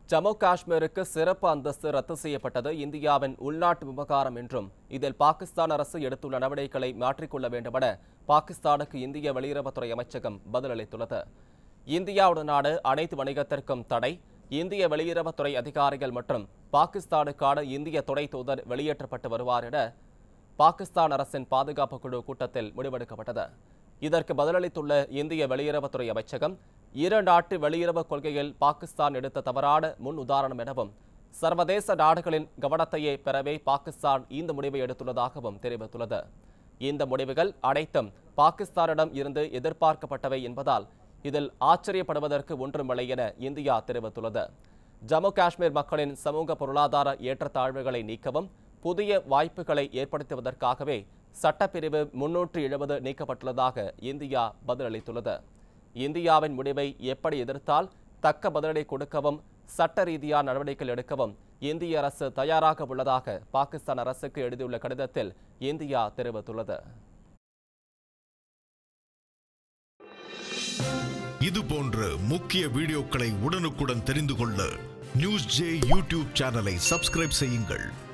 ஜம்மு காஷ்மீருக்கு சிறப்பு அந்தஸ்து ரத்து செய்யப்பட்டது இந்தியாவின் உள்நாட்டு விவகாரம் என்றும் இதில் பாகிஸ்தான் அரசு எடுத்துள்ள நடவடிக்கைகளை மாற்றிக்கொள்ள வேண்டுமென பாகிஸ்தானுக்கு இந்திய வெளியுறவுத்துறை அமைச்சகம் பதிலளித்துள்ளது. இந்தியாவுடனான அனைத்து வணிகத்திற்கும் தடை, இந்திய வெளியுறவுத்துறை அதிகாரிகள் மற்றும் பாகிஸ்தானுக்கான இந்திய துணை தூதர் வெளியேற்றப்பட்டு வருவார் என பாகிஸ்தான் அரசின் பாதுகாப்பு குழு கூட்டத்தில் முடிவெடுக்கப்பட்டது. இதற்கு பதிலளித்துள்ள இந்திய வெளியுறவுத்துறை அமைச்சகம், இரு நாட்டு வெளியுறவு கொள்கையில் பாகிஸ்தான் எடுத்த தவறான முன் உதாரணம் எனவும் சர்வதேச நாடுகளின் கவனத்தையே பெறவே பாகிஸ்தான் இந்த முடிவை எடுத்துள்ளதாகவும் தெரிவித்துள்ளது. இந்த முடிவுகள் அனைத்தும் பாகிஸ்தானிடம் இருந்து எதிர்பார்க்கப்பட்டவை என்பதால் இதில் ஆச்சரியப்படுவதற்கு ஒன்றுமில்லை என இந்தியா தெரிவித்துள்ளது. ஜம்மு காஷ்மீர் மக்களின் சமூக பொருளாதார ஏற்றத்தாழ்வுகளை நீக்கவும் புதிய வாய்ப்புகளை ஏற்படுத்துவதற்காகவே சட்டப்பிரிவு 370 நீக்கப்பட்டுள்ளதாக இந்தியா பதிலளித்துள்ளது. இந்தியாவின் முடிவை எப்படி எதிர்த்தால் தக்க பதிலடி கொடுக்கவும் சட்ட ரீதியான நடவடிக்கைகள் எடுக்கவும் இந்திய அரசு தயாராக உள்ளதாக பாகிஸ்தான் அரசுக்கு எழுதியுள்ள கடிதத்தில் இந்தியா தெரிவித்துள்ளது. இது போன்ற முக்கிய வீடியோக்களை உடனுக்குடன் தெரிந்து கொள்ள நியூஸ் ஜே யூடியூப் சேனலை சப்ஸ்கிரைப் செய்யுங்கள்.